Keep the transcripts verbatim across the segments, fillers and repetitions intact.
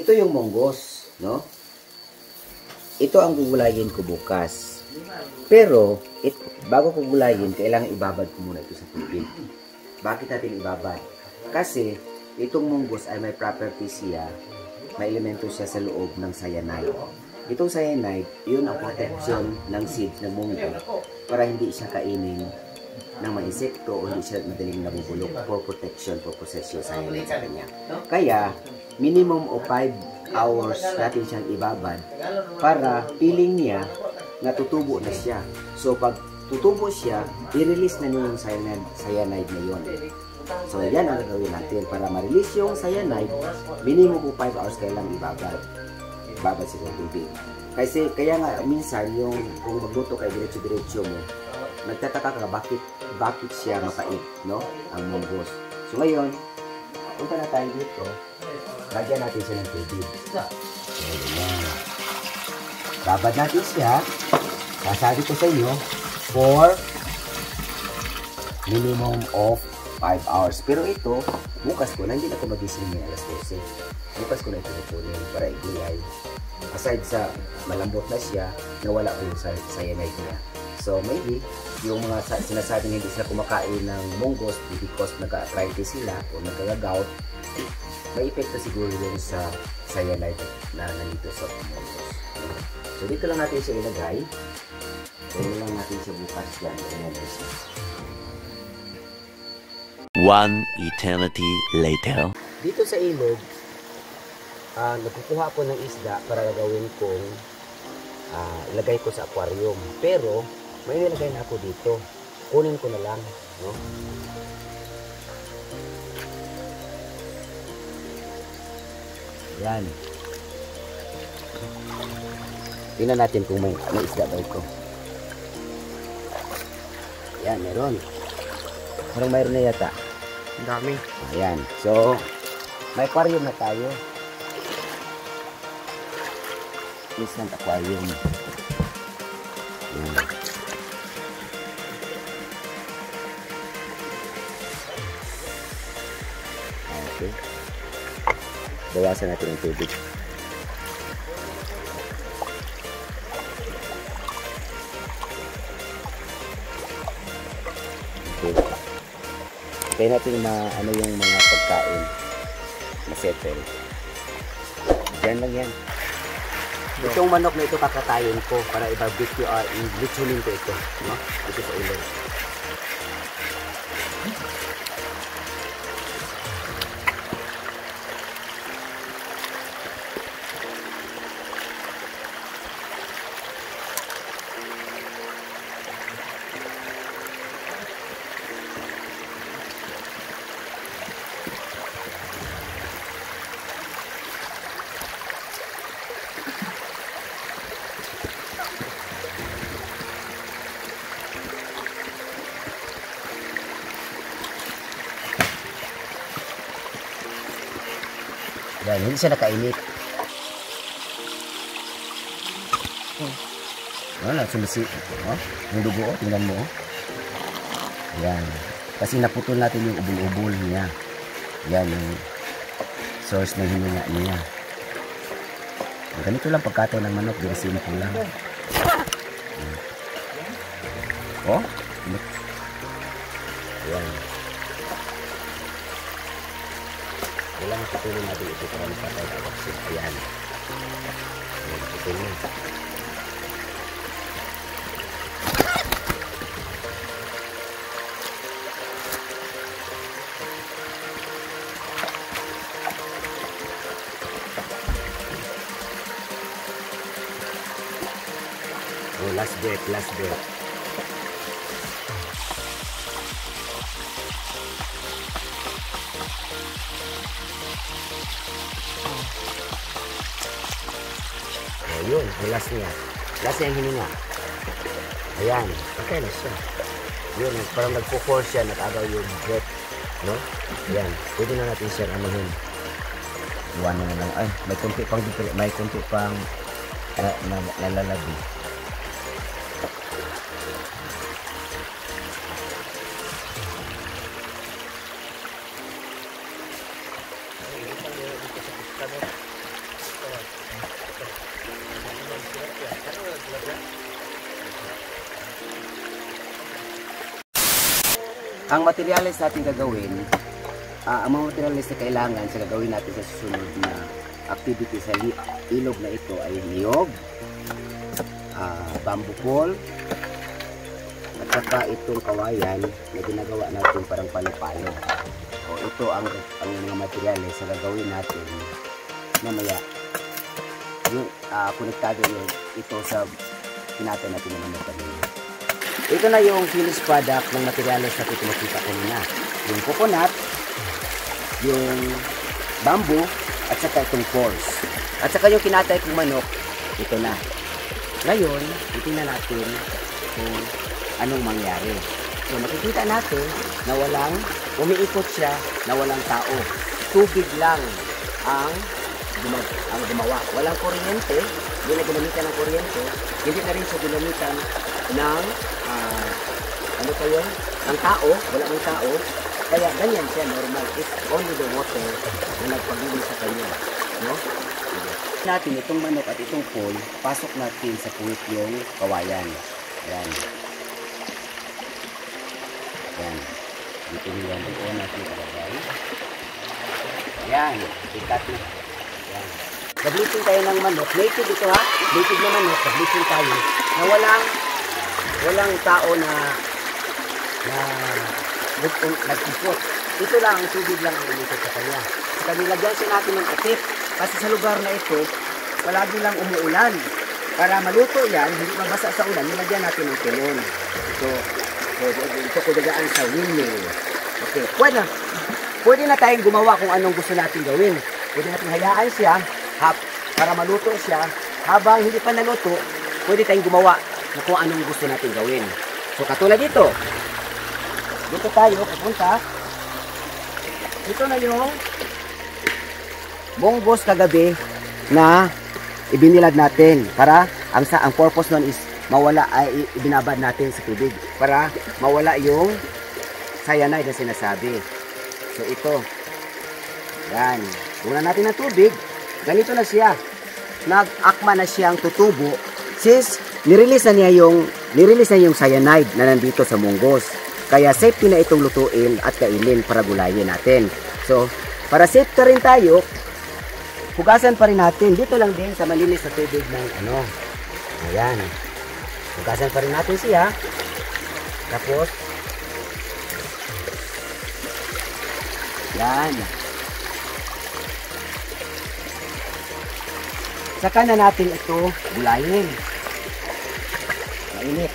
ito yung munggos, no? Ito ang gugulayin ko bukas. Pero, it, bago ko gulayin, kailangan ibabad ko muna ito sa tubig. Bakit natin ibabad? Kasi, itong munggos ay may properties siya, may elemento siya sa loob ng cyanide. Itong cyanide, yun ang protection ng seeds ng munggo para hindi siya kainin ng mga insekto o hindi siya madaling nabubulok for protection, for possession cyanide sa kanya. Kaya, minimum of five hours natin siyang ibabad para feeling niya na tutubo na siya. So, pag tutubo siya, i-release na niyo yung cyanide, cyanide na yun. So, yan ang gagawin natin. Para ma-release yung cyanide, minimum of five hours kailang ibabad. Ibabad siya sa tubig. Kasi, kaya nga, minsan, yung kung magluto kay diretso-diretso mo, nagtataka ka bakit, bakit siya mapait, no? Ang munggos. So, ngayon, punta na tayo dito. Lagyan natin siya ng tubig. Ayan. Babad natin siya. Sasabi ko sa inyo, for minimum of five hours. Pero ito, bukas ko na, hindi na ako magising ng alas dose. Bukas ko na ito ipunin para igulay. Aside sa malambot na siya, nawala ko yung cyanide niya. So maybe, yung mga sinasabing hindi sila kumakain ng munggos because nagka-arthritis sila o nagkagagout, may epekto siguro yun sa cyanide na nandito sa munggos. So dito lang natin siya ilagay. Dito lang natin siya bukas dyan. One eternity later. Dito sa ilog, uh, nagkukuha ko ng isda para gagawin kong uh, ilagay ko sa aquarium. Pero may nilagay na ako dito. Kunin ko na lang, no? Yan. Tingnan natin kung may, may isda ba ito. Yan, meron. Parang mayroon na yata. Ang dami. Ayan. So, may aquarium na tayo. Instant aquarium. Ayan. Okay. Bawasan natin ang tubig. Okay. Kaya natin ma ano yung mga pagkain na settle. Diyan lang yan. Itong manok na ito kakatayin ko para i-barbecue or i-lechulin ko ito, no? Ito sa ulo. Yan, hindi siya nakainit. Oh. Wala, sumisi. Oh, yung dugo, oh, tingnan mo. Oh. Yan. Kasi naputol natin yung ubol-ubol niya. Yan, yung source ng hininga niya. Ganito lang pagkatay ng manok, di kasi simple lang. Yan. Oh, yan. Kailangan putulin natin ito para magpatay ang vaccine. Ayan. Ayan, putulin. Oh, last breath, last breath. Ayun, yung last niya. Last niya yung hininga. Ayan, okay na siya. Yun, parang nagpo-force siya, nag-agaw yung breath. No? Ayan, pwede na natin siya anuhin. Iwanan na lang. Ay, may kunti pang, may kunti pang na, na, nalalabi. ang materials natin gagawin, uh, ang mga materials na kailangan sa gagawin natin sa susunod na activity sa ilog na ito ay niyog, uh, bamboo pole, at saka itong kawayan na ginagawa natin parang palo-palo. O ito ang, ang mga materials sa gagawin natin mamaya. Yung uh, konektado yung ito sa pinatay natin ng mga kanina. Ito na yung finished product ng materials na pinakita ko na. Yung coconut, yung bamboo, at saka itong poles. At saka yung kinatay kong manok, ito na. Ngayon, itingnan natin kung anong mangyari. So makikita natin na walang, umiikot siya na walang tao. Tubig lang ang, gumag ang gumawa. Walang kuryente, hindi na ginamitan ng kuryente, hindi na rin siya ginamitan ng, uh, ano pa yun? Ng tao, wala ng tao. Kaya ganyan siya, normal. It's only the water na nagpagiging sa kanya. No? Natin itong manok at itong pole, pasok natin sa puwit yung kawayan. Ayan. Ayan. Dito nilang doon natin ikalagay. Ayan. Ikat na. Ayan. Nag-bleaching tayo ng manok. Native ito ha. Native na manok. Nag-bleaching tayo. Na walang walang tao na na nag-ikot. Ito lang, ang tubig lang ang umiikot sa kanya. Sa nilagyan siya natin ng atip. Kasi sa lugar na ito, palagi lang umuulan. Para maluto yan, hindi mabasa sa ulan, nilagyan natin ng tulon. So, so ito ko dagaan sa windmill. Okay, pwede na. Pwede na tayong gumawa kung anong gusto natin gawin. Pwede natin hayaan siya hap, para maluto siya. Habang hindi pa naluto, pwede tayong gumawa na kung anong gusto natin gawin. So, katulad dito. Dito tayo, pupunta. Ito na yung munggos kagabi na ibinilad natin para ang sa ang purpose nun is mawala ay ibinabad natin sa tubig para mawala yung cyanide na sinasabi. So ito. Yan. Una natin ng tubig. Ganito na siya. Nag-akma na siyang tutubo since nirelease na niya yung nirelease na yung cyanide na nandito sa munggos. Kaya safety na itong lutuin at kainin para gulayin natin. So, para safe ka rin tayo, hugasan pa rin natin. Dito lang din sa malinis na tubig ng ano. Ayan. Hugasan pa rin natin siya. Tapos, yan. Saka na natin ito gulayin. Mainit.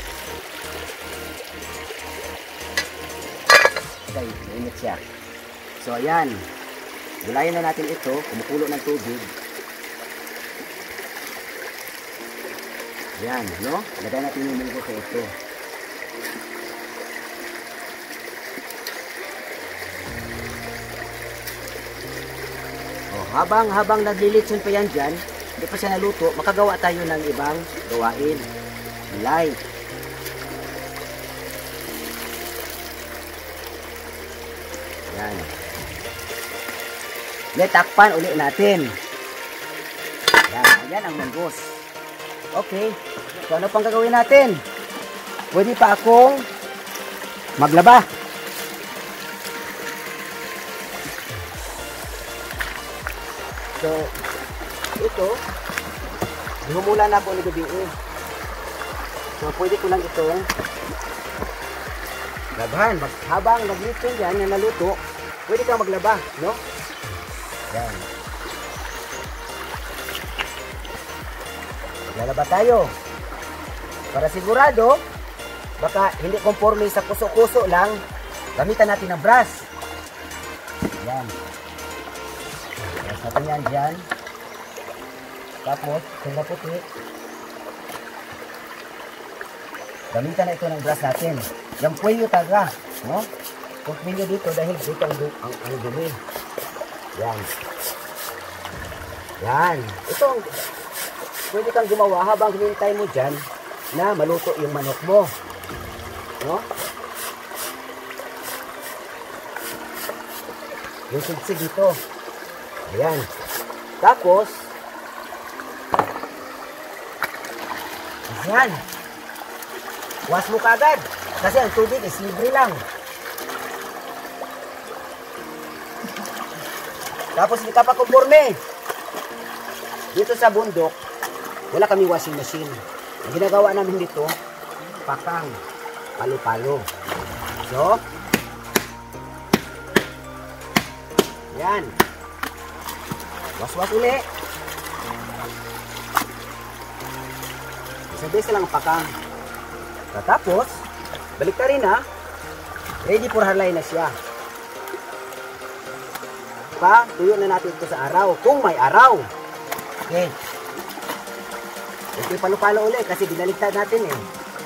Okay, mainit siya. So, ayan. Gulayin na natin ito. Kumukulo ng tubig. Ayan, no? Lagay natin yung munggo sa ito. Oh, habang, habang naglilitson pa yan dyan, hindi pa siya naluto, makagawa tayo ng ibang gawain. Light. Ayan. Letakpan ulit natin. Ayan, ayan ang munggos. Okay. So, ano pang gagawin natin? Pwede pa akong maglaba. So, ito, humula na ako ng gabi. So, pwede ko lang itong labahan. Habang nag-lito yan na naluto, pwede kang maglaba, no? Yan. Maglalaba tayo. Para sigurado, baka hindi conforme sa kuso-kuso lang, gamitan natin ng brush. Yan. Brush natin yan dyan. Tapos, kung maputi, gamitan na ito ng brush natin. Yung puwelyo taga, no? Kung puwelyo dito dahil dito ang, ang, ang dumi. Yan. Yan. Ito ang pwede kang gumawa habang hinintay mo dyan na maluto yung manok mo. No? Yung sigsig dito. Ayan. Tapos, ayan. Wash mo kagad. Kasi ang tubig is libre lang. Tapos hindi ka pa kumporme. Dito sa bundok, wala kami washing machine. Ang ginagawa namin dito, pakang, palo-palo. So, yan. Was-was uli. Isang beses lang ang pakang. Tapos, balik ka rin ha. Ready for harlay na siya. Pa, tuyo na natin ito sa araw. Kung may araw. Okay. Okay, palo-palo ulit kasi binaligtad natin eh.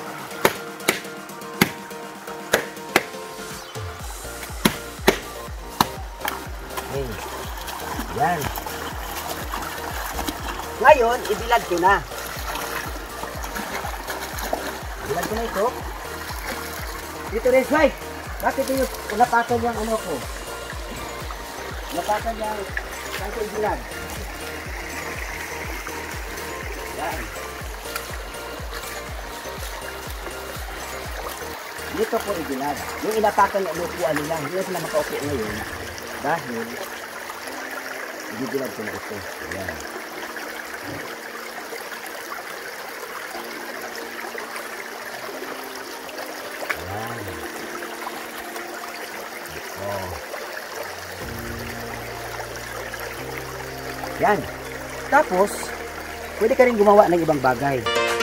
Okay. Yan. Ngayon, ibilad ko na. Ibilad ko na ito. Dito rin, Sway. Bakit yung napatan yung ano ko? Napatan yung kanto ibilad. Yan. Dito po ibilad. Yung inatakan ng upuan nila, hindi na sila makaupo ngayon. Dahil, ibibilad ko na ito. Yan. Yan. Oh. Yan. Tapos, pwede ka rin gumawa ng ibang bagay.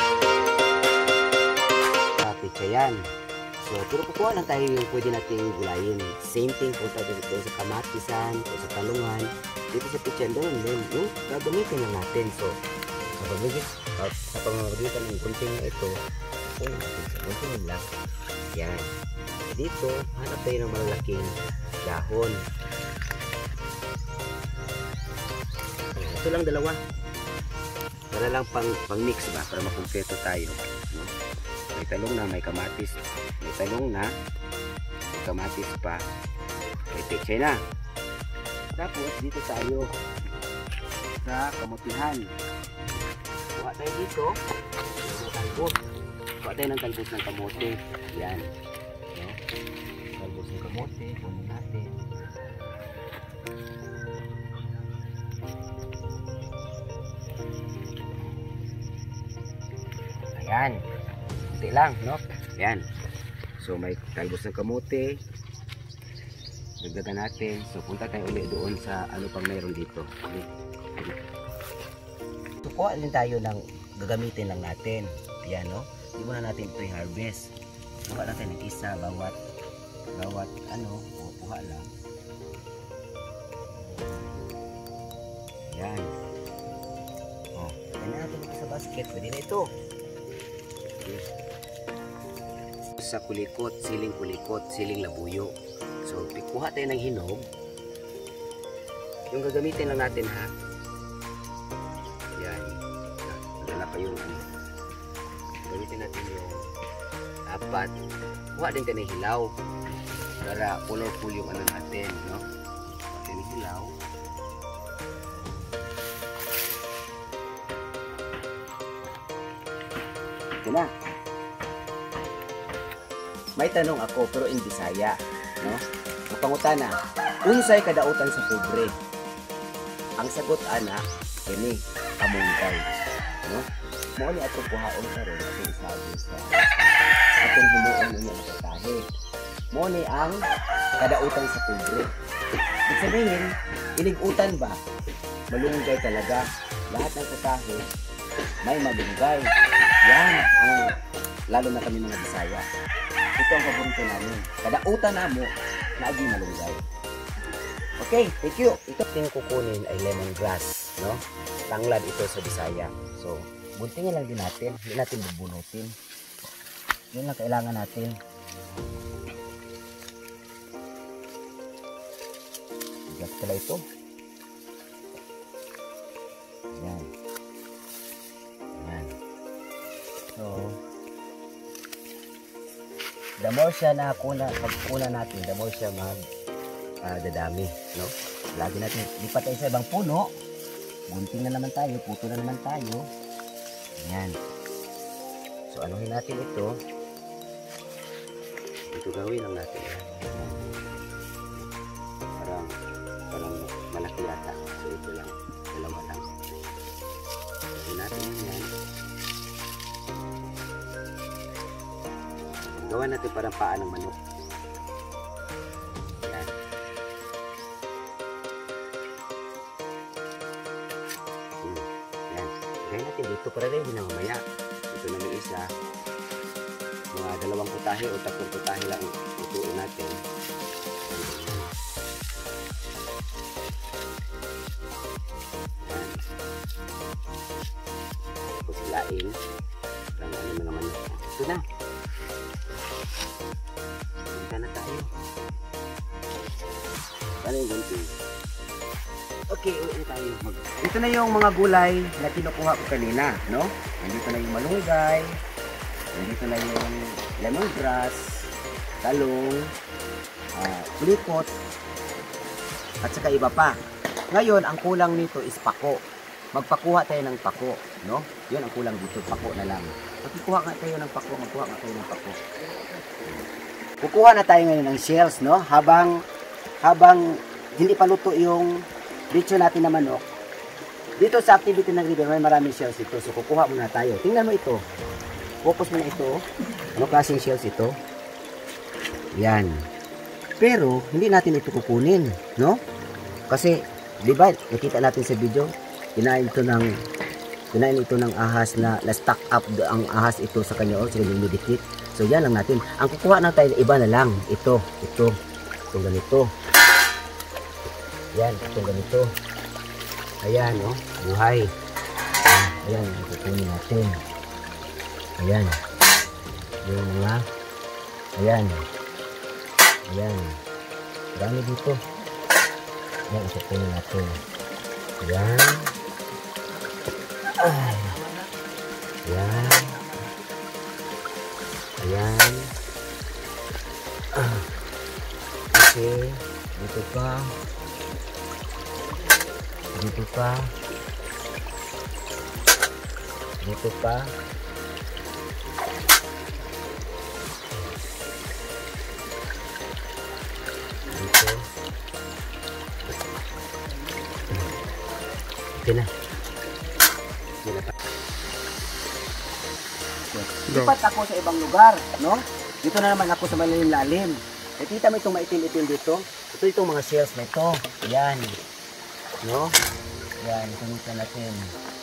Kapit ka yan. So, pero kukuha lang tayo yung pwede natin gulayin. Same thing kung tayo dito sa kamatisan, o sa talungan, dito sa pitchan doon, doon, yung gagamitin lang natin. So, sa pamagigit, uh, sa pamamagitan ng gunting na ito, so, natin sa gunting lang. Yan. Dito, hanap tayo ng malalaking dahon. Ito lang dalawa. Para lang pang, pang mix ba? Para makumpleto tayo. No? May talong na, may kamatis. May talong na, may kamatis pa. May pechay na. Tapos dito tayo sa kamutihan. Kuha tayo dito. Talbos. Kuha tayo ng talbos ng kamote. Yan. No? Talbos ng kamote. Kunin natin. Ayan. Kunti lang, no? Ayan. So may talbos ng kamote. Dagdagan natin. So punta tayo ulit doon sa ano pang mayroon dito. So kuha din tayo ng gagamitin lang natin. Ayan, no? Hindi muna natin ito i-harvest. Kuha natin ng isa bawat bawat ano, kuha lang. Ayan. Oh, ayan natin ito sa basket. Pwede na ito. Okay. Sa kulikot, siling kulikot, siling labuyo. So, kuha tayo ng hinog. Yung gagamitin lang natin ha. Yan. Dala pa yung gagamitin natin yung apat. Kuha din tayo ng hilaw. Para colorful yung ano natin, no? Kuha tayo ng hilaw. Ito na. May tanong ako pero in Bisaya, no? Ang pangutana, unsay kadautan sa pobre? Ang sagot ana, kini kamunggay, no? Mo ni ato kuhaon karon atong isabi sa atong himuon niya sa tahe. Mo ni ang kadautan sa pobre. Ibig sabihin, inigutan ba? Malunggay talaga. Lahat ng katahe may malunggay. Yan ang lalo na kami mga Bisaya. Ito ang paborito namin. Kadautan na mo, naagi malunggay. Okay, thank you. Ito yung kukunin ay lemongrass, no? Tanglad ito sa Bisaya. So, buntingin lang din natin. Hindi natin bubunutin. Yun lang kailangan natin. Bigas pala ito. Yan. Yan. So, the more siya na kuna, pagkuna natin, the more siya mag uh, dadami, no? Lagi natin, lipat tayo sa ibang puno, gunting na naman tayo, puto na naman tayo. Ayan. So, anuhin natin ito. Ito gawin lang natin. Parang, parang malaki malaki yata. So ito lang, dalawa lang. Gawin natin yan. Gawa natin parang paa ng manok. Yan. Hmm. Yan. Gawin natin dito para rin hindi na mamaya. Ito na may isa. Mga dalawang putahe o tatlong putahe lang ituin natin. Yan. Tapos lain. Parang ano na naman. Ito na. Punta na tayo. Paano yung gunting? Okay, uwi na tayo. Mag Ito na yung mga gulay na kinukuha ko kanina, no? Nandito na yung malunggay. Nandito na yung lemongrass, talong, uh, kulipot, at saka iba pa. Ngayon, ang kulang nito is pako. Magpakuha tayo ng pako, no? Yun ang kulang dito, pako na lang. Magkukuha nga tayo ng pako, magkuha nga tayo ng pako. Kukuha na tayo ngayon ng shells, no? Habang, habang hindi pa luto yung bitso natin na manok. Dito sa activity ng river, may maraming shells ito. So, kukuha muna tayo. Tingnan mo ito. Focus mo na ito. Ano klaseng shells ito? Yan. Pero, hindi natin ito kukunin, no? Kasi, di ba, nakita natin sa video, kinain ito ng, kinain ito ng ahas na, na stack up ang ahas ito sa kanya, o sa kanyang medikit. So, yan lang natin. Ang kukuha na tayo, iba na lang. Ito, ito, itong ganito. Yan, itong ganito. Ayan, oh, buhay. Ayan, kukunin natin. Ayan. Yung mga, ayan. Ayan. Dami dito. Ayan, kukunin natin. Ayan. Ay. Ayan. Ayan. Ah. Okay. Dito pa. Dito pa. Dito pa. Dito. Okay na. Lipat ako sa ibang lugar, no? Dito na naman ako sa malalim-lalim. Nakita mo itong maitim-itim dito? Ito itong mga shells na ito. Yan. No? Yan, kunin natin.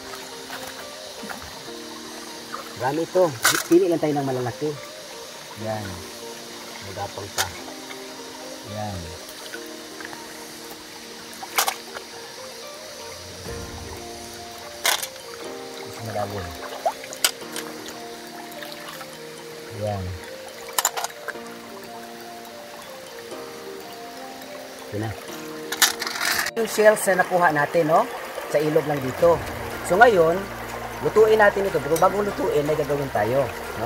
Marami ito. Pili lang tayo ng malalaki. Yan. Magapang pa. Yan. Mas malalim. Yan. Ito na. Yung shells na nakuha natin, no? Sa ilog lang dito. So ngayon, lutuin natin ito. Pero bago lutuin, may gagawin tayo, no?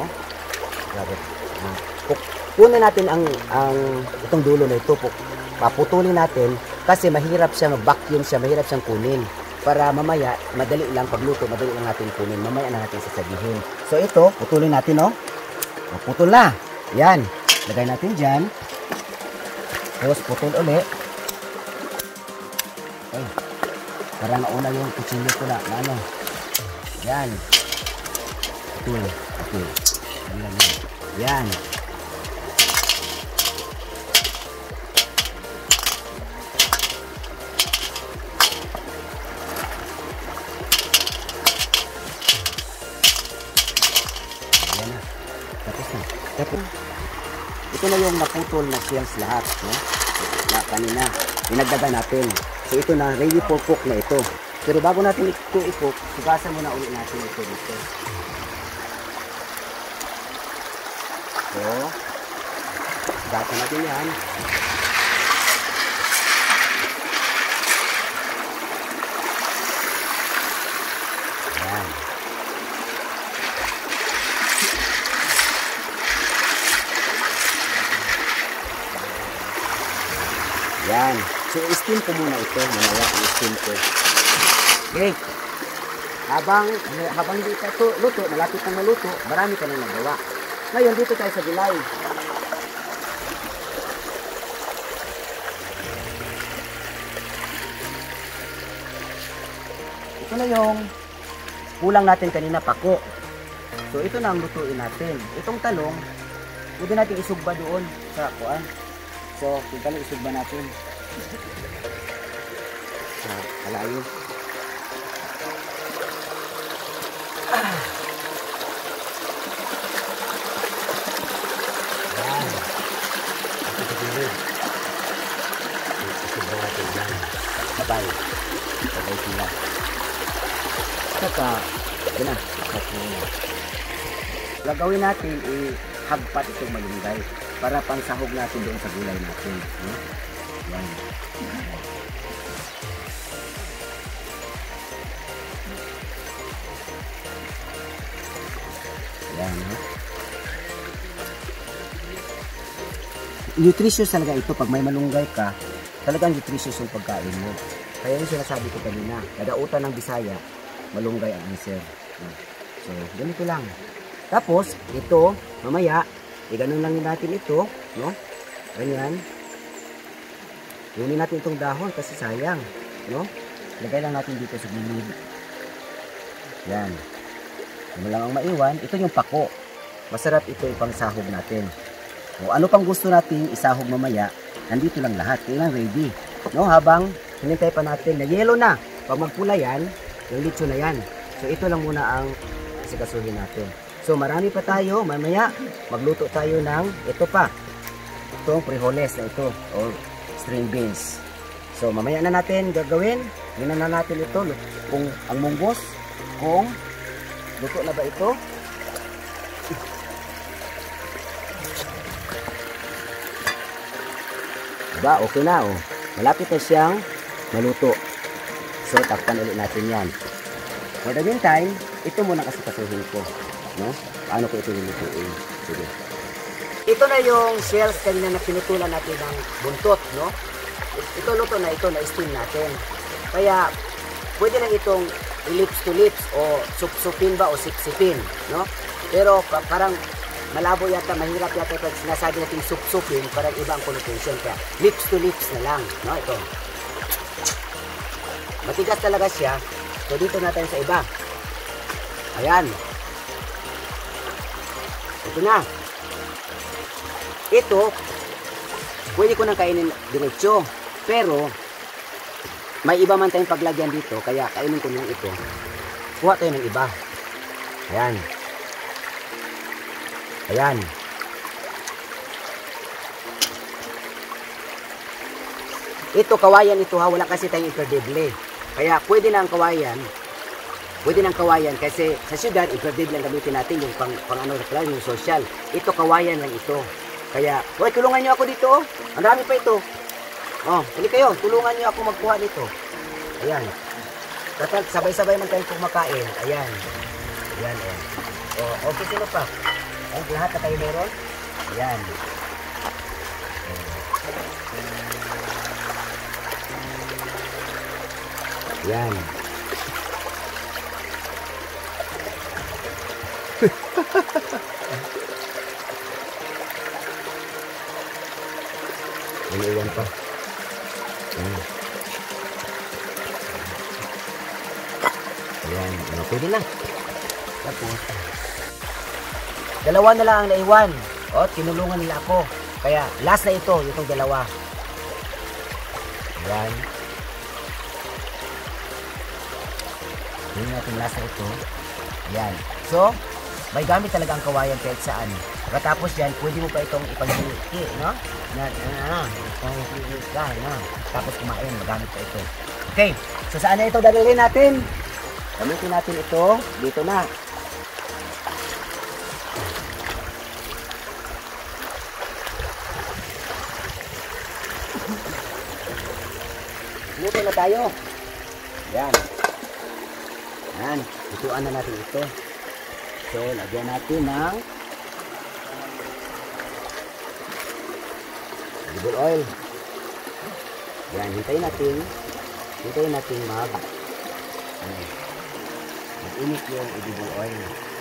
Kunin natin ang ang itong dulo na ito. Paputulin natin kasi mahirap siya mag-vacuum siya, mahirap siyang kunin. Para mamaya, madali lang pagluto, madali lang natin kunin. Mamaya na natin sasabihin. So ito, putulin natin, no? Putol na. Yan. Lagay natin dyan. Tapos putol ulit. Okay. Para nauna yung kutsilyo ko na. na ano. Yan. Putol. Okay. Yan. Yan. Tapos na. Tapos, ito na yung naputol na shells lahat. No? Na kanina, inagdaga natin. So ito na, ready for cook na ito. Pero bago natin ito i-cook, sugasan muna ulit natin ito dito. So, sugasan natin yan. Yan. Yan. So, i-steam ko muna ito. Mamaya, i-steam ko. Okay. Habang, habang hindi ka ito luto, malapit na maluto, marami ka nang nagawa. Ngayon, dito tayo sa gulay. ito na yung kulang natin kanina, pako. So, ito na ang lutuin natin. Itong talong, pwede natin isugba doon sa kuan. So, yung talong isugba natin. Sa kalayo. Ah. Yan. Ito pilid. Isugba natin yan. Sabay. Sabay sila. Saka, yun na. Saka na. Gagawin natin, ihagpat itong malunggay para pangsahog natin doon sa gulay natin. No? Yan. Yan. No? Nutritious talaga ito. Pag may malunggay ka, talagang nutritious yung pagkain mo. Kaya yung sinasabi ko kanina, kadautan ng Bisaya, malunggay ang answer. So, ganito lang. Tapos, ito, mamaya, i-ganon lang natin ito, no? Ganyan. Kunin natin itong dahon kasi sayang, no? Lagay lang natin dito sa gilid. Yan. Ano lang ang maiwan, ito yung pako. Masarap ito yung pangsahog natin. O, ano pang gusto natin isahog mamaya, nandito lang lahat. Kailan ready. No, habang hinintay pa natin na yellow na. Pag magpula yan, yung litso na yan. So, ito lang muna ang sikasuhin natin. So, marami pa tayo. Mamaya, magluto tayo ng ito pa. Itong frijoles na ito. Or string beans. So, mamaya na natin gagawin. Tingnan na natin ito. Kung ang munggos, kung luto na ba ito. Diba? Okay na, oh. Malapit na siyang maluto. So, takpan ulit natin yan. For the meantime, ito muna kasi kasuhin ko. No? Paano ko ito nilutuin? Sige. Ito na yung shells kanina na pinutulan natin ng buntot, no? Ito luto na ito, na-steam natin. Kaya, pwede lang itong lips to lips o sup-supin ba o sip-sipin, no? Pero pa parang malabo yata, mahirap yata pag sinasabi natin sup-supin, parang ibang connotation. Kaya, lips to lips na lang, no? Ito. Matigas talaga siya. So, dito natin sa iba. Ayan. Ito na. Ito, pwede ko nang kainin diretso. Pero, may iba man tayong paglagyan dito. Kaya, kainin ko lang ito. Kuha tayo ng iba. Ayan. Ayan. Ito, kawayan ito ha. Wala kasi tayong imperdible. Kaya, pwede na ang kawayan. Pwede ng kawayan kasi sa syudad, imperdible lang gamitin natin yung pang, pang ano, yung social. Ito, kawayan lang ito. Kaya, hoy, tulungan nyo ako dito. Oh. Ang dami pa ito. Oh, hindi kayo. Tulungan nyo ako magkuha nito. Ayan. Kapag sabay-sabay man tayong kumakain. Ayan. Ayan, ayan. Oh, okay, sino pa? Ayan, lahat na tayo meron. Ayan. Ayan. Iniwan pa. Ayan. Ayan. Ano, pwede na. Tapos, dalawa na lang ang naiwan. O, tinulungan nila ako. Kaya, last na ito, itong dalawa. Ayan. Hindi natin last na ito. Ayan. So, may gamit talaga ang kawayan kahit saan. Pagkatapos yan, pwede mo pa itong ipag-hiki, no? Na, na, na, na, na. Tapos kumain, magamit pa ito. Okay, so saan na ito dadalhin natin? Gamitin natin ito, dito na. Luto na tayo. Yan. Yan, ituan na natin ito. So, lagyan natin ng edible oil. Yan, hintayin natin. Hintayin natin mag mag-init yung edible oil.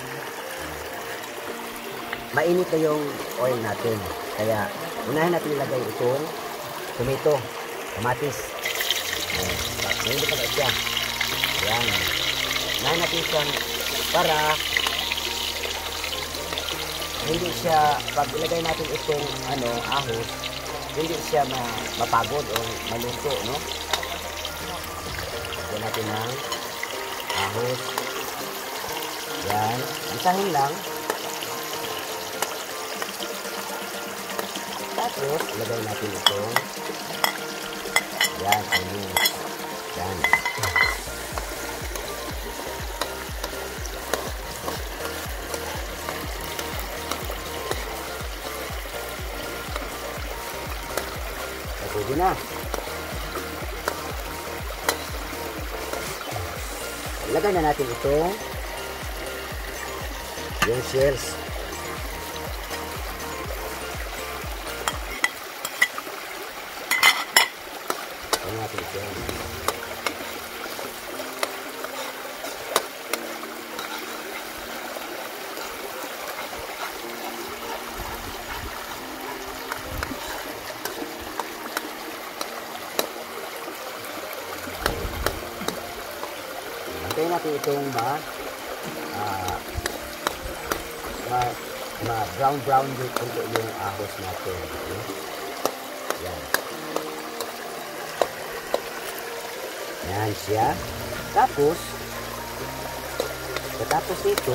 Mainit na yung oil natin. Kaya, unahin natin ilagay itong tomato, kamatis. Ngayon ito pa siya. Yan. Unahin natin siyang para hindi siya, pag ilagay natin itong ano, ahos, hindi siya ma mapagod o maluto, no? Lagyan natin ng ahos. Yan. Isahin lang. Tapos, ilagay natin itong yan, onion. Yan. Pwede na. Ilagay na natin itong yung shells. Ilagay natin ito. Hintayin natin itong ma uh, ma, ma brown brown yung, yung ahos natin. Okay? Yan. Yan siya. Tapos katapos nito,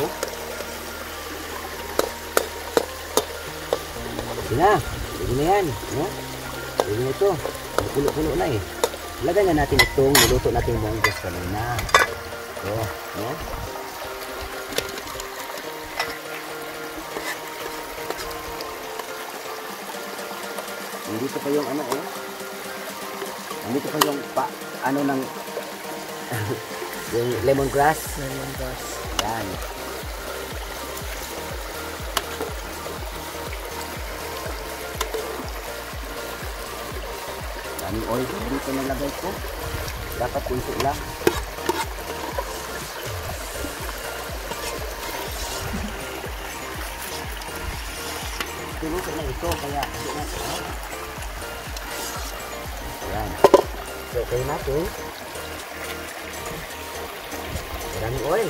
yun na. Pwede na yan. No? Pwede na ito. Pulo-pulo na eh. Ilagay na natin itong niluto natin monggos kanina. Ito, no? Nandito pa yung ano, oh. Nandito pa yung pa, ano ng yung lemongrass. Lemongrass. Yan. Daming oil dito nalagay ko. Dapat kunti lang. Tinuto na ito, kaya hindi na ito. Ayan. So, kayo natin. Maraming oil.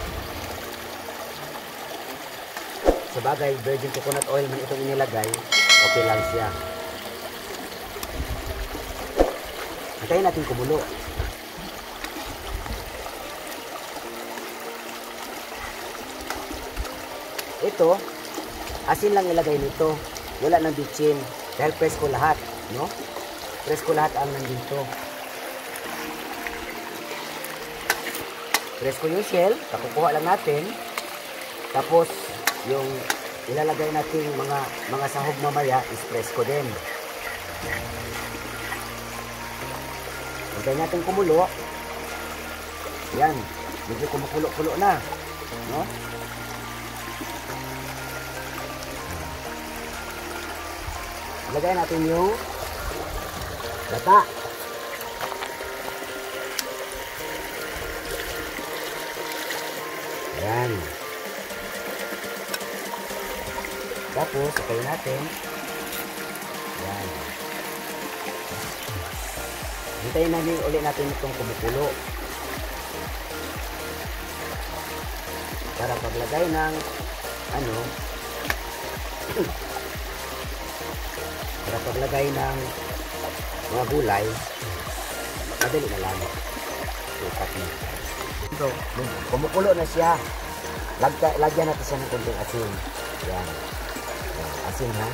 Sa bagay, virgin coconut oil man itong inilagay, okay lang siya. Hintayin natin kumulo. Ito, asin lang ilagay nito. Wala nang bitchin. Dahil presko lahat, no? Presko lahat ang nandito. Presko yung shell, kakukuha lang natin. Tapos, yung ilalagay natin mga mga sahog mamaya is presko din. Hintay natin kumulo. Yan, medyo kumukulo-kulo na, no? Ilagay natin yung gata. Ayan. Tapos, sakay natin. Ayan. Hintayin natin ulit natin itong kumukulo. Para paglagay ng ano, para paglagay ng mga gulay, madali na lang. Sukat na. Ito, kumukulo na siya. Lagya, lagyan natin siya ng konting asin. Yan. Yan. Asin ha.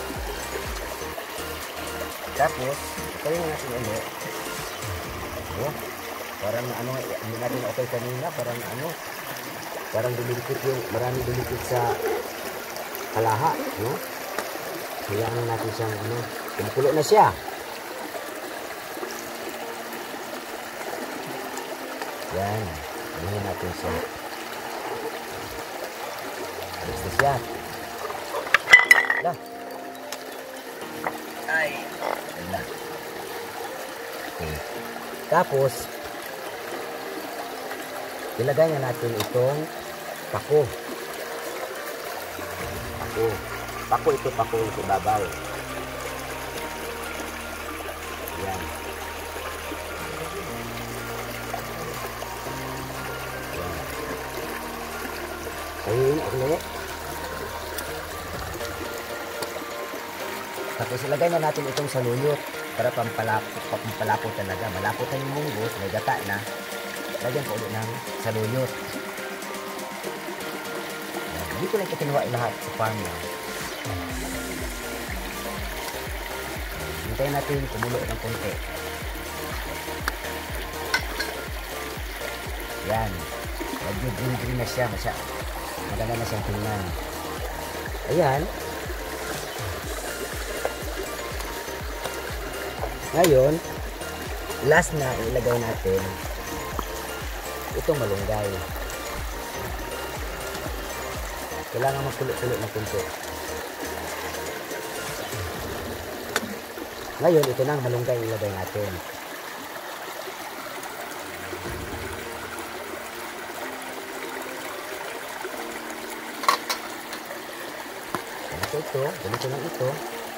Tapos, itayin natin ulit. Oh, parang ano, hindi natin okay kanina, parang ano, parang dumilikit yung, marami dumilikit sa kalaha, no? Hayaan natin siyang ano, kumukulo na siya. Yan, ano natin siya. Alis na siya. Dah. Ay, wala. Okay. Tapos, ilagay na natin itong pako. Pako. Pako ito, pako ito babaw. Yan. Ayun, ulit. Tapos ilagay na natin itong saluyot para pampalapot, pampalapot talaga. Malapot na yung munggos, may gata na. Lagyan ko ulit ng saluyot. Hindi ko lang ito kinuha lahat sa farm na. Hintayin natin kumulo ng konti. Yan. Medyo green-green na siya. Masya. Maganda na siyang tingnan. Ayan. Ngayon, last na ilagay natin itong malunggay. Kailangan magkulo-kulo na kunti. Ngayon, ito na ang malunggay ilagay natin. Ganito ito, ganito lang ito.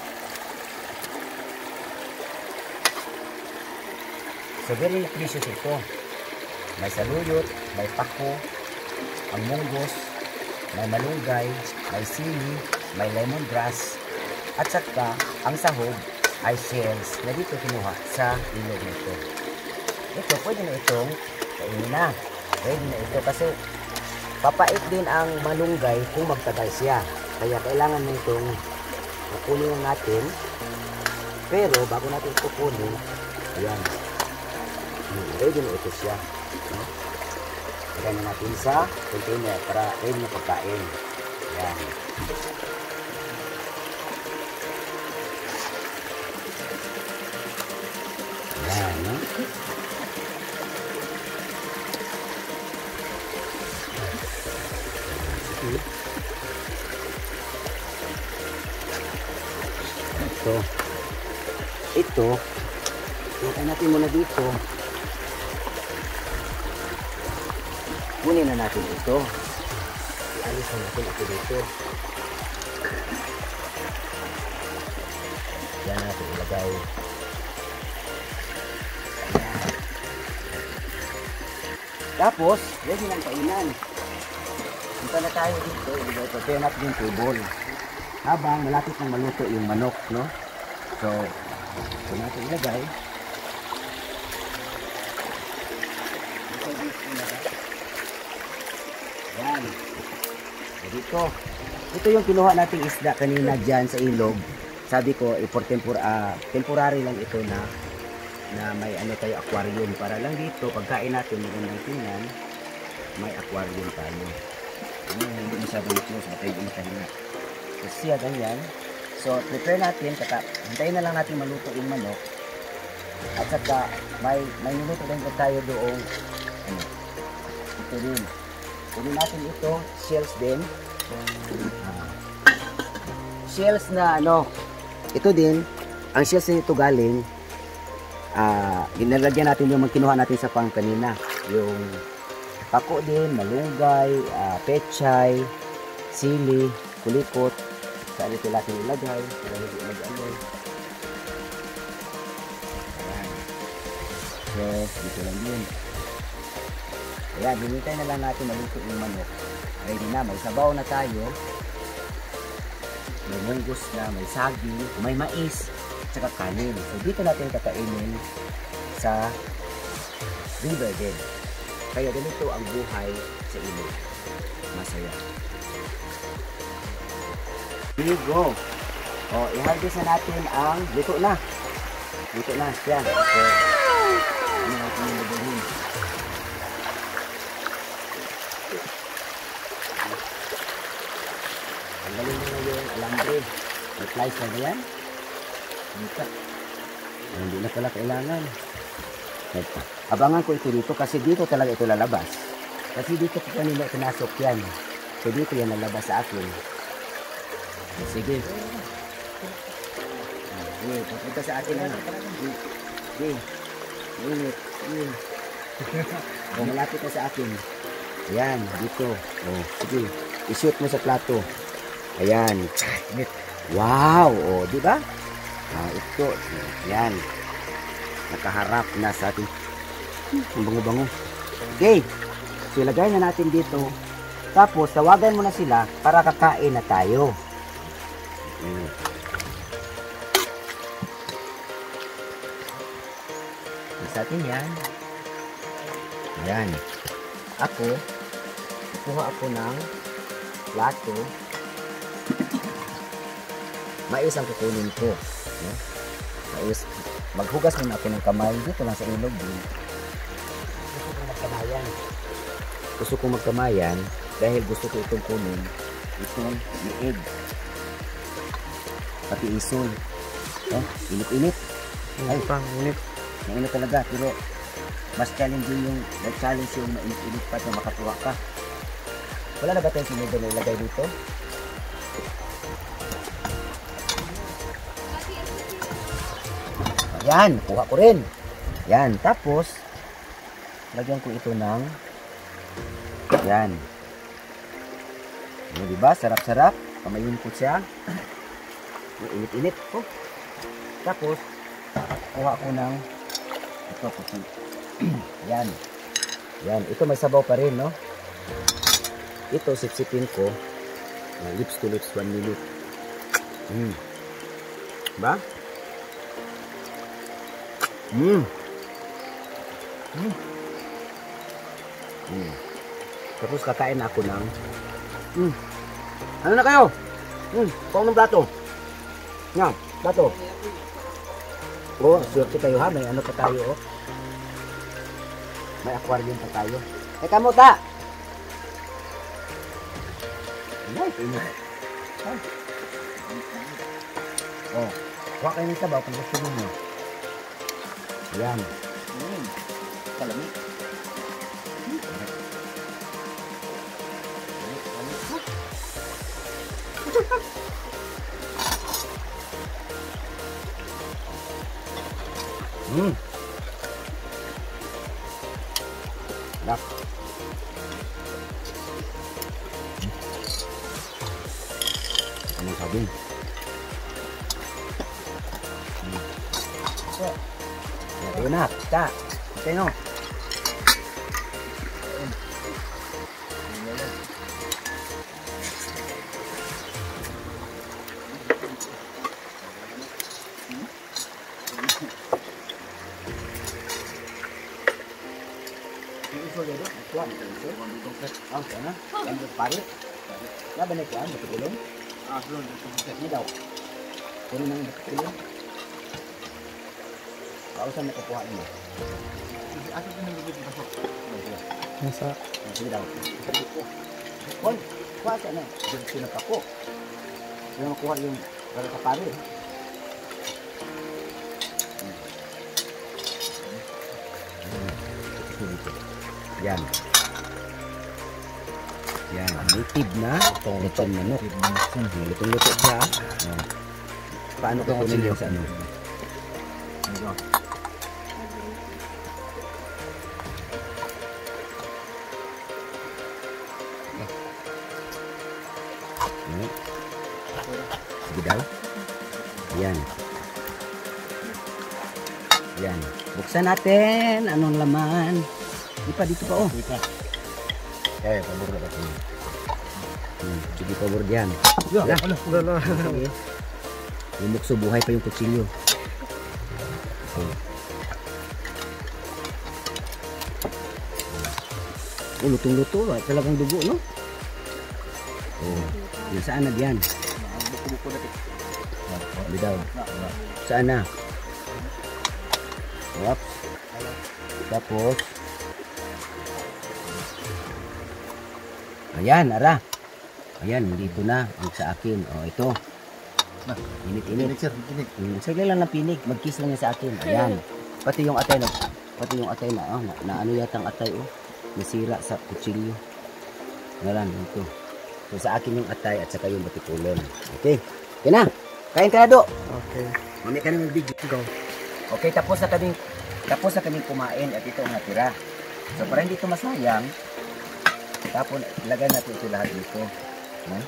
So, very nutritious ito. May saluyot, may pako, ang munggos, may malunggay, may sili, may lemongrass, at saka ang sahog ay shells na dito kinuha sa ilog nito. Ito, pwede na itong kainin na. Pwede na ito kasi papait din ang malunggay kung magtagal siya. Kaya kailangan mo itong kukunin natin. Pero bago natin kukunin, ayan. Ready na ito siya. Lagyan na natin sa container para ready na pagkain. Ayan. Ayan, no? Ito. Ito. Lagyan natin muna dito. Kunin na natin ito. Ialis na natin ito dito. Yan natin ilagay. Tapos, ready ng kainan. Punta na tayo dito. Prepare natin yung table. Habang malapit ng maluto yung manok, no? So, ito natin ilagay. Ito dito ilagay. Yan. So, dito. Ito yung kinuha nating isda kanina dyan sa ilog. Sabi ko, eh, for tempor uh, temporary lang ito na na may ano tayo aquarium. Para lang dito, pagkain natin magandang tingnan, may aquarium tayo. Ano, hindi masyadong close, baka hindi makahinga. So, siya ganyan. So, prepare natin, kata, hintayin na lang natin maluto yung manok. At saka, may, may niluto din tayo doong, ano, ito din. Kunin natin ito, shells din. Uh, shells na ano, ito din, ang shells na ito galing, ah, uh, ginalagyan natin yung kinuha natin sa pang kanina. Yung pako din, malunggay, uh, pechay, sili, kulikot. Saan ito natin ilagay, para hindi mag-alay. Ayan. So, dito lang yun. Ayan, binintay na lang natin maluto yung manok. Ready na, may sabaw na tayo. May munggos na, may saging, may mais, at saka kanin. So, dito natin kakainin sa river din. Kaya ganito ang buhay sa ilog. Masaya. Here we go. O, i-harvest na natin ang luto na. Luto na. Yan. So, ano natin yung lubuhin. Ang galing na yung alambre. May flies na yan. Dito. Hindi na pala kailangan. Abangan ko ito dito kasi dito talaga ito lalabas. Kasi dito ko kanina pinasok yan. So dito yan lalabas sa akin. Sige. Sige, papunta sa akin na. Sige. Init. Sige. O, malapit na sa akin. Ayan, dito. O, sige. I-shoot mo sa plato. Ayan. Wow! O, di ba? Ah, ito. Ayan. Nakaharap na sa atin. Ang bango-bango. Okay. So, ilagay na natin dito Tapos, tawagan mo na sila para kakain na tayo. Mm. Sa atin yan. Yan. Ako, kuha ako ng plato. Mais ang kukunin ko. No? Mais. Maghugas muna ako ng kamay. Dito lang sa ilog. Gusto ko magkamayan. Gusto ko magkamayan dahil gusto ko itong kunin. Itong liig. Pati isol. No? Init-init. Ay, pang init. Mainit talaga. Pero mas challenging yung nag-challenge yung mainit-init pa na makatuwa ka. Wala na ba tayong sinigil na ilagay dito? Yan, kuha ko rin. Yan, tapos lagyan ko ito ng yan. Yan, diba? Sarap-sarap. Kamayin ko siya. Init-init ko. Tapos kuha ko ng ito ko. Yan. Yan, ito may sabaw pa rin, no? Ito sipsipin ko. Uh, lips to lips, one minute. Mm. Ba? Mm. Mm. Mm. Tapos kakain na ako ng mm. Ano na kayo? Mm. Pang ng plato. Yan, plato. Oh, swerte kayo ha. May ano pa tayo, oh. May aquarium pa tayo. Eh, kamu ta? Ay, pinit. Ay. Oh, kuha kayo ng sabaw kung gusto nyo. Yan. Mm. Kalami. Hmm. Dak. Ano sabi? Hmm. So, ito na, kita. Ito no. Ang sana, ang pare. Laban na kuan, betulong. Ah, belum. Ini daw. Kuno nang betulong. Kalau sa nakukuha mo. Ato din ang bibig pasok. Nasa, sige daw. Hoy, kuha sa na. Dito na ako. Yung makuha yung para sa pare. Yan. Yan, native na lechon manok. Lutong-luto siya. Oh. Paano ko kunin yung sa ano? Sige daw. Yan. Yan. Buksan natin. Anong laman? Di pa, dito pa oh. Dito pa. Eh, pabor na kasi. Hmm, sige pabor diyan. Ya, ala, ala. Yung mukso buhay pa yung kutsilyo. Okay. Oh, lutong-luto, talagang dugo, no? Oh, nasaan na diyan? Bidaw. Saan na? Oops. Tapos ayan, ara. Ayan, dito na ang sa akin. Oh, ito. Init-init. Hmm, sagli lang na pinig. Mag-kiss lang niya sa akin. Ayan. Pati yung atay na, pati yung atay na, oh, na, na ano yata ang atay, oh. Nasira sa kutsilyo. Ngalan, ito. So, sa akin yung atay at saka yung batikulon. Okay. Okay na. Kain ka na, Do. Okay. Mami ka na mag-video. Go. Okay, tapos na kaming, tapos na kaming kumain at ito ang natira. So, para hindi ito masayang, tapos ilagay natin ito lahat dito. Hmm?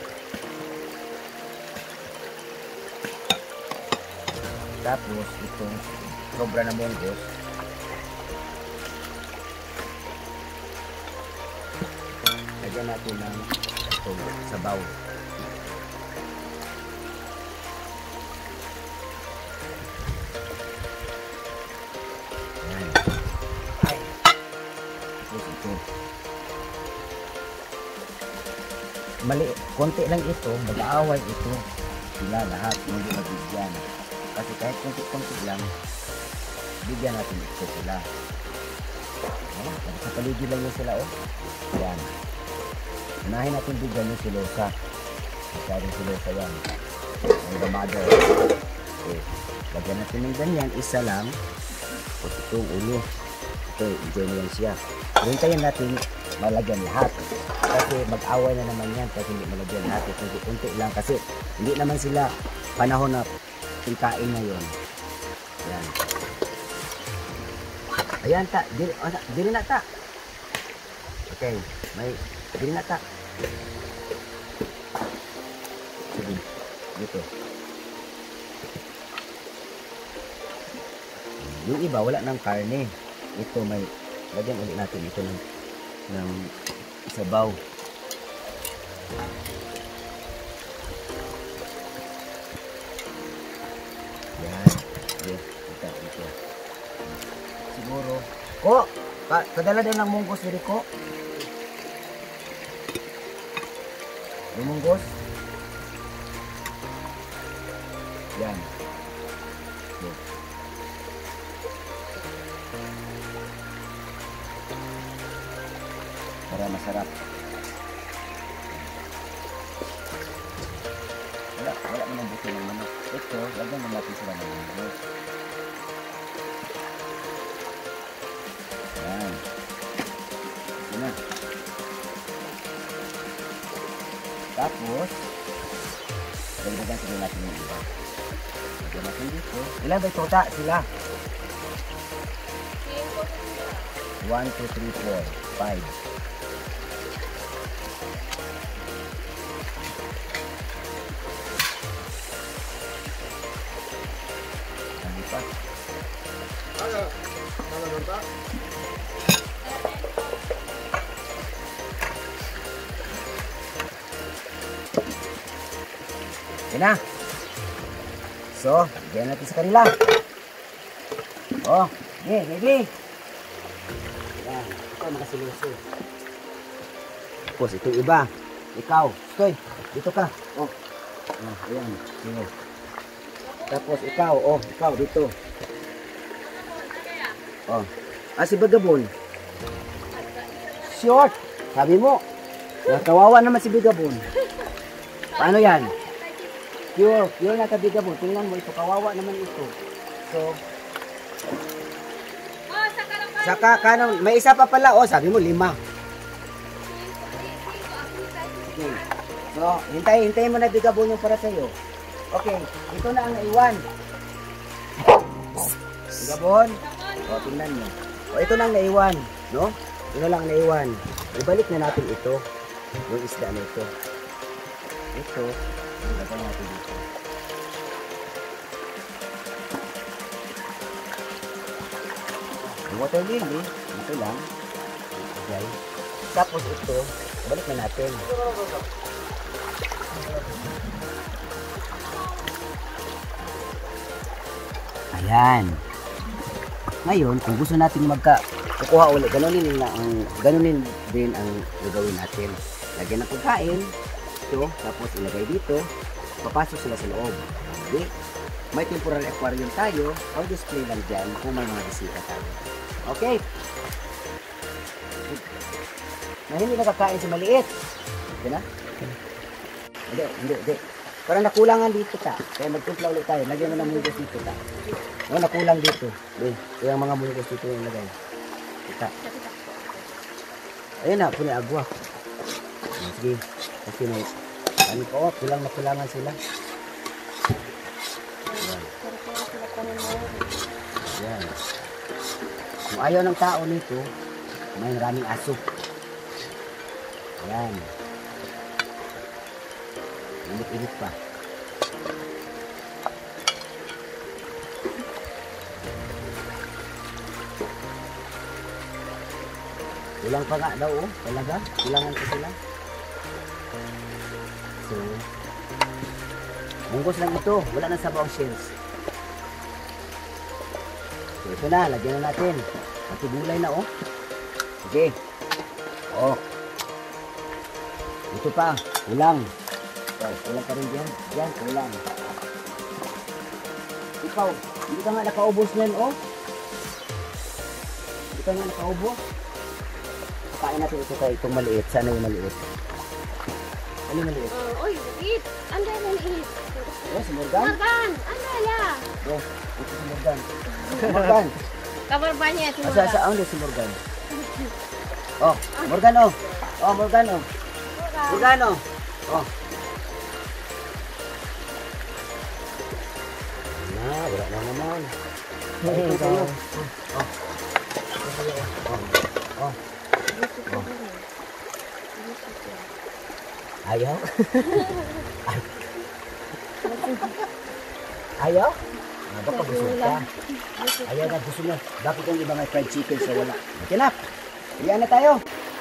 Tapos itong sobra na monggos. lagyan natin ng itong sabaw. Yan. Ay. Tapos ito. Mali, konti lang ito, mag-aaway ito. Sila lahat, hindi mabigyan. Kasi kahit konti-konti lang, bigyan natin ito sila. Ayan, sa paligid lang yun sila, oh. Yan. Unahin natin bigyan yung silosa. Masyadong silosa yan. Ang gamado. Okay. Lagyan natin ng ganyan, isa lang. Tapos itong ulo. Ito, enjoy na yan siya. Pero hintayin natin malagyan lahat. Kasi mag-away na naman yan kasi hindi malagyan lahat. Kunti-kunti lang kasi hindi naman sila panahon na pingkain ngayon. Yan. Ayan ta, dili, dili na ta. Okay, may dili na ta. Sige, dito. Yung iba wala ng karne. Ito may lagyan ulit natin ito ng ng sabaw. Yan. Yan. Ito, ito. Siguro. Ko! Pa padala din ng munggos diri ko. Yung munggos. Yan. Yan. Para masarap. Wala, wala mo ng buto ng manok. Ito, lagyan mo natin sila ng munggos. Yan. Ito na. Tapos, dagdagan sila natin yung iba. Lagyan natin dito. Ilan ba ito ta? Sila? one, two, three, four, five. Ano pa? Ano? Ano ba? Yan na. So, bigyan natin sa kanila. Oh, hey, baby. Yan, ito makasiluso. Tapos ito iba. Ikaw, stoy. Dito ka. Oh. Oh, ayan. Sino? Tapos ikaw, oh, ikaw dito. Oh. Ah, si Bagabon. Short. Sabi mo. Kawawa naman si Bagabon. Paano yan? Pure, pure na kabiga mo. Tingnan mo ito, kawawa naman ito. So, saka kanon, may isa pa pala. Oh, sabi mo lima. Okay. So, hintay, hintayin mo na biga yung para sa'yo. Okay, ito na ang naiwan. Bigabon. O, tingnan mo. O, ito na ang naiwan. No? Ito lang naiwan. Ibalik na natin ito. Yung isda na ito. Ito. Lagyan natin dito. Yung water lily, ito lang. Okay. Tapos ito, balik na natin. Ayan. Ngayon, kung gusto natin magka kukuha ulit, ganunin na ang ganunin din ang gagawin natin. Lagyan ng pagkain. Ito, tapos ilagay dito, papasok sila sa loob. Okay? May temporary aquarium tayo, or display lang dyan kung may mga bisita tayo. Okay? Na hindi nakakain si maliit. Okay na? Hindi, hindi, hindi. Parang nakulangan dito ta. Kaya magtumpla ulit tayo. Lagyan mo ng munggos dito ta. No, nakulang dito. Okay. Kaya ang mga munggos dito yung lagay. Kita. Ayun na, puni agwa. Sige. Kasi may ano po, kulang na kulangan sila. Yan. Yan. Kung ayaw ng tao nito, may maraming aso. Yan. Init-init pa. Kulang pa nga daw, oh. Talaga. Kulangan pa sila. So, bungkus lang ito. Wala na sabaw ang shells. So, ito na. Lagyan na natin. Pati gulay na, oh. Sige. Oh. Ito pa. Kulang. Oh, kulang pa rin dyan. Yan, kulang. Ikaw, hindi ka nga nakaubos na yun, oh. Hindi ka nga nakaubos. Kain natin ito kay itong maliit. Sana yung maliit. Ano yung maliit? Oh, oy, maliit. Ano yung maliit? Oh, si Morgan. Morgan! Ano ya? Oh, ito si Morgan. Si Morgan. Kabarba niya si Asa, Morgan. asa, ano si Morgan? Oh, Morgan, oh. Oh, Morgan, oh. Morgan, oh. Oh. Na, wala na naman. Ito sa'yo. Oh. Oh. Oh. Ayaw? Ay. Ayaw? Ah, baka busog ka. Ayaw na, gusto niya. Bakit yung iba may fried chicken sa wala? Okay na. Iyan na tayo.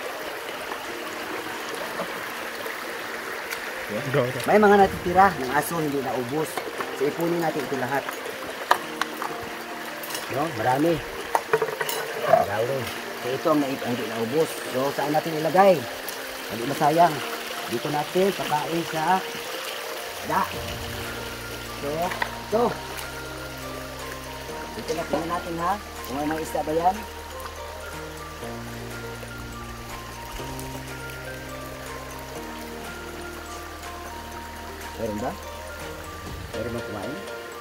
May mga natitira ng aso hindi naubos. So ipunin natin ito lahat. No, marami. Marami. So ito ang naip ang hindi naubos. So saan natin ilagay? Hindi masayang. Dito natin pakain sa da. So, ito. Dito na tingnan natin ha. Kung may mga isda ba yan? Meron ba? Meron bang kumain?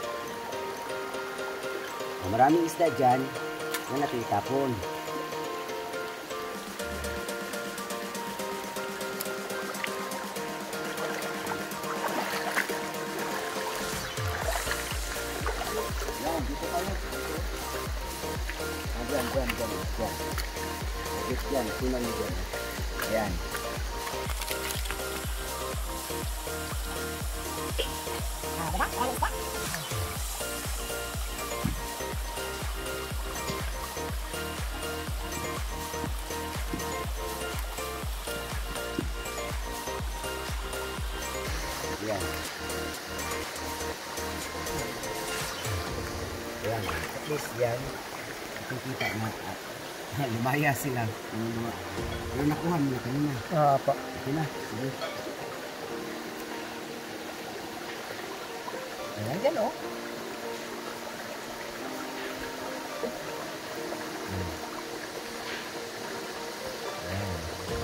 Oh, maraming isda dyan na natin itapon. Yan, dito tayo. Ah, dyan, dyan, dyan, dyan. Dito dyan, tunan mo dyan. Ayan. Yan. Yan. At least yan. Nakikita na at lumaya sila. Pero nakuha mo na kanina. Ah, pa. Okay na. Sige. Ayan dyan, oh. Ayan. Ayan.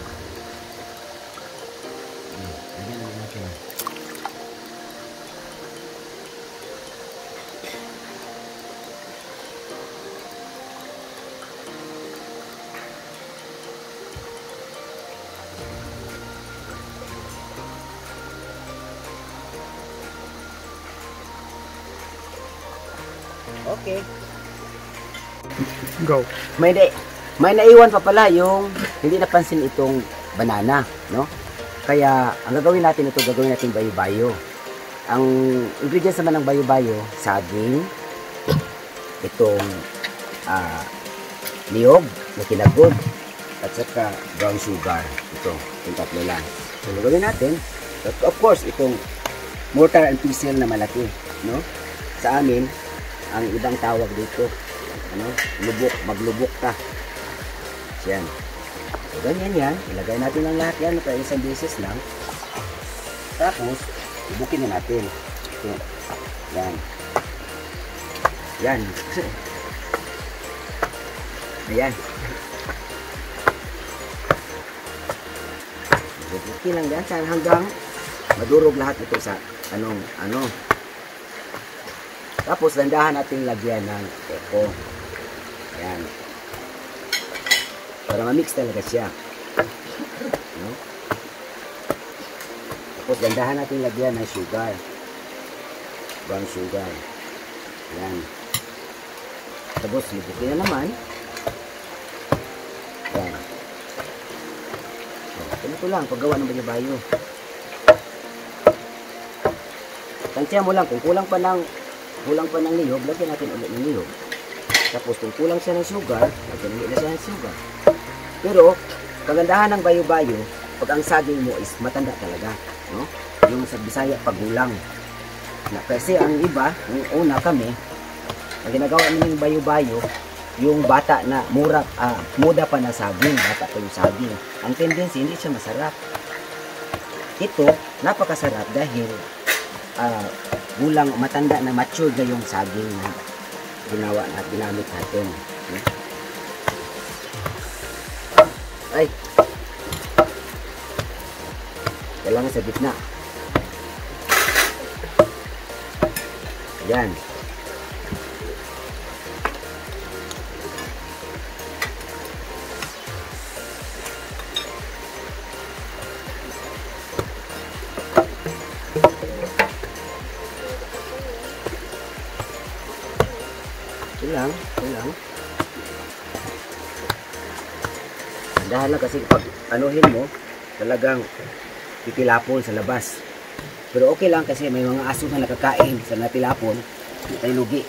Ayan lang natin. Okay. Go. May na, may naiwan pa pala yung hindi napansin itong banana, no? Kaya ang gagawin natin ito, gagawin natin bayo-bayo. Ang ingredients naman ng bayo-bayo, saging, itong uh, niyog na kinagod, at saka brown sugar. Ito, yung tatlo lang. So gagawin natin, of course, itong mortar and pestle na malaki, no? Sa amin, ang ibang tawag dito, ano, lubok, maglubok ka. Yan. So, ganyan yan. Ilagay natin ang lahat yan para isang beses lang. Tapos, lubukin na natin. So, yan. Yan. Ayan. Lubukin lang yan hanggang madurog lahat ito sa anong, ano. Tapos, landahan natin lagyan ng eko. Ayan. Para ma-mix talaga siya. No? Tapos, landahan natin lagyan ng sugar. Brown sugar. Ayan. Tapos, libutin na naman. Ayan. Ito lang, paggawa ng bayo-bayo. Tansya mo lang, kung kulang pa ng kulang pa ng niyog, lagyan natin ulit ng niyog. Tapos kung kulang siya ng sugar, lagyan ulit na siya ng sugar. Pero, kagandahan ng bayo-bayo, pag ang saging mo is matanda talaga, no? Yung sa Bisaya, pagulang. Na, kasi ang iba, yung una kami, ang ginagawa namin yung bayo-bayo, yung bata na mura, ah, muda pa na saging, bata pa yung saging. Ang tendency, hindi siya masarap. Ito, napakasarap dahil ah, gulang, matanda na mature na yung saging na ginawa at ginamit natin. Hmm? Ay! Kailangan sa gitna. Yan. Ito lang, ito lang. Dahan lang kasi pag anuhin mo, talagang titilapon sa labas. Pero okay lang kasi may mga aso na nakakain sa natilapon, hindi tayo lugi.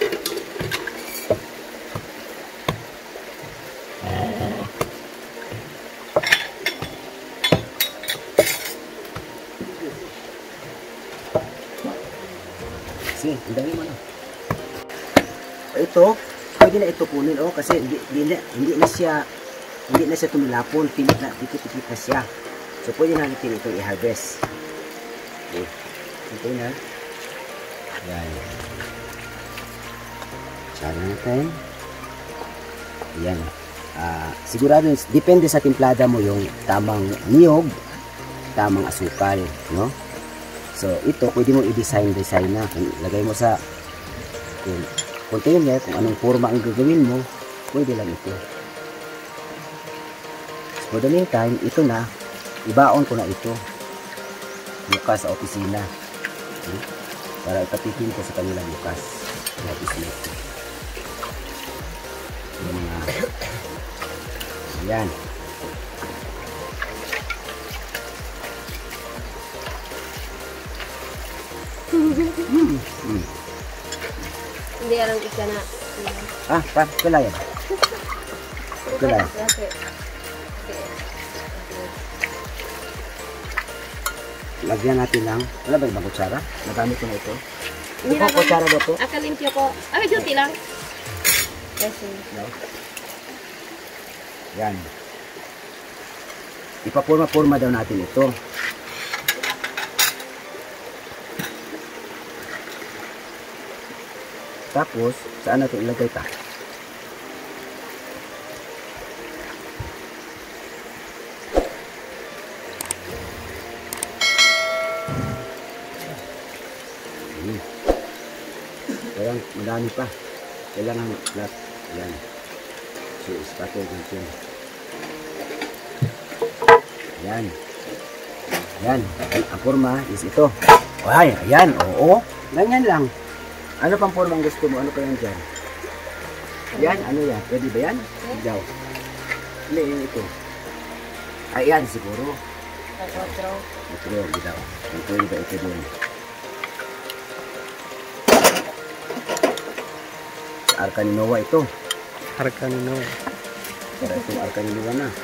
Sige, ang dami mo na. Ito, pwede na ito kunin oh, kasi hindi, hindi, hindi na siya hindi na siya tumilapon, pinit na, pikit-pikit na siya. So, pwede na natin ito i-harvest. Okay. Ito na. Yan. Tsara natin. Yan. Uh, sigurado, depende sa timplada mo yung tamang niyog, tamang asukal, no? So, ito, pwede mo i-design-design na. Lagay mo sa yung container, kung anong forma ang gagawin mo, pwede lang ito. For the meantime, ito na, ibaon ko na ito bukas sa opisina. Hmm? Para ipatitin ko sa kanila bukas sa opisina. Yung mga yan. hmm. Hmm. Hindi alam ika na. Ah, pa, kulayan. Kulayan. Lagyan natin lang. Wala ba ibang kutsara? Nagamit ko na ito. Ito po, kutsara ba ito? Akalimpyo ko. Ay, duty lang. Kasi. No? Yan. Ipapurma-purma daw natin ito. Tapos, saan natin ilagay ito? Kaya madami pa. Kailangan flat. Ayan. So, ispatol natin. Ayan. Ayan. Ang forma is ito. Ay, ayan. Oo. Ganyan lang. Ano pang forma ang gusto mo? Ano pa yan dyan? Yan. Ano yan? Pwede ba yan? Ikaw. Hindi, yung ito. Ayan, siguro. Otro. Otro, ikaw. Ito yung ba ito doon. Arca ni Noah ito. Arca ni Noah. Para itong Arca ni Noah na.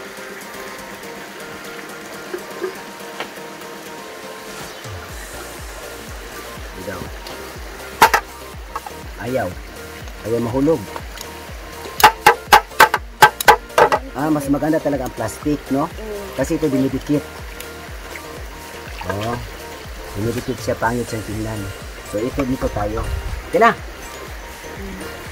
Ikaw. Ayaw. Ayaw mahulog. Ah, mas maganda talaga ang plastic, no? Kasi ito dinidikit. Oo. Dinidikit siya, pangit siyang tingnan. So ito dito tayo. Okay na.